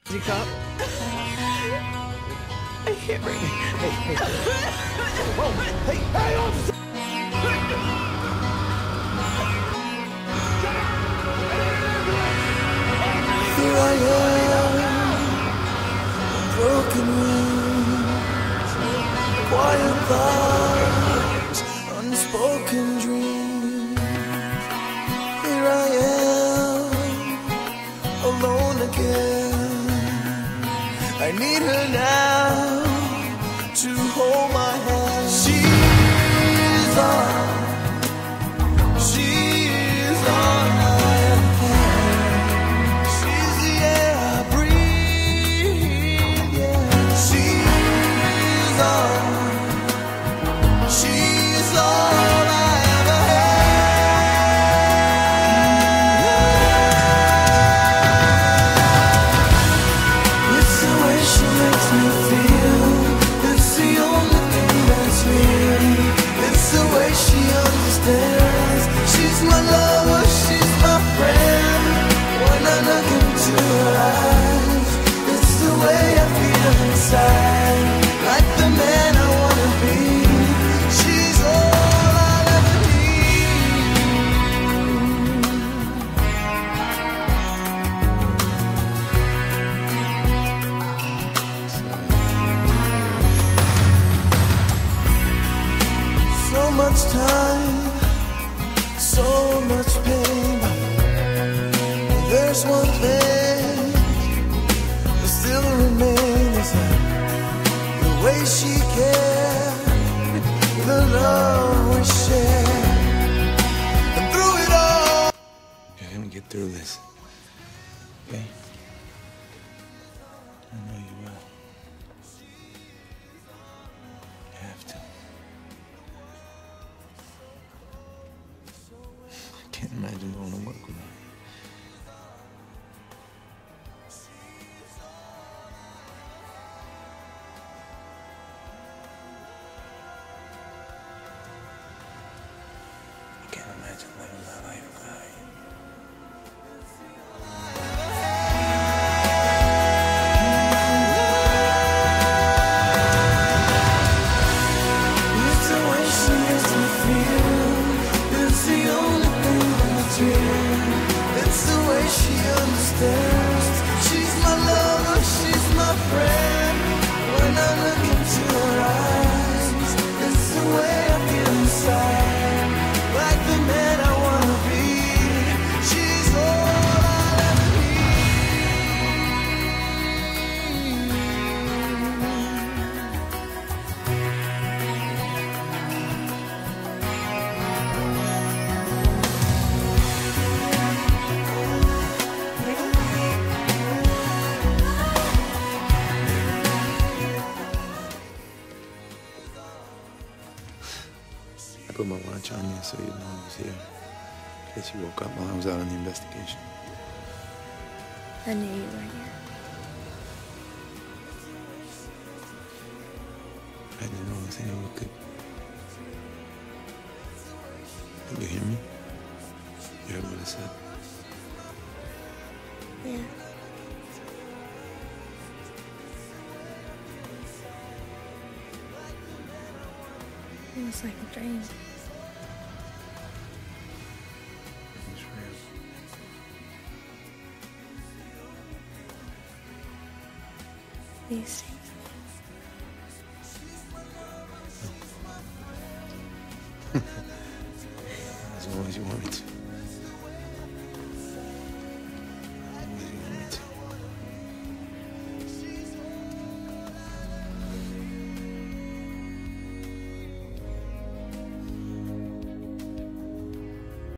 Cop? I can't breathe. Hey. Whoa, hey, officer! Here I am, broken wings, quiet thoughts, unspoken dreams. Here I am, alone again. I need her now to hold my hand. She's all I have. She's the air I breathe, yeah. She's all I ever had. It's the way she makes me feel. It's the only thing that's real. It's the way she understands. She's my lover, she's my friend. When I look into her eyes, it's the way I feel inside. Like the man I wanna be. She's all I'll ever need. So much time, so much pain. There's one thing that still remains, the way she cared, the love we shared, and through it all. You're gonna get through this, okay? I know you will. You have to. I can't imagine going to work without you. I can't imagine living my life without you. It's the way she makes me feel. It's the only thing that's real. It's the way she understands. She's my lover, she's my friend. When I look into her eyes, it's the way I feel inside. Like the man I wanna be. She's all I'll ever I put my watch on you so you know I was here. In case you woke up while I was out on the investigation. I knew you were here. I didn't know anything we could. Did you hear me? You heard what I said? Yeah. It was like a dream. It was real. These things. As long as you want me to.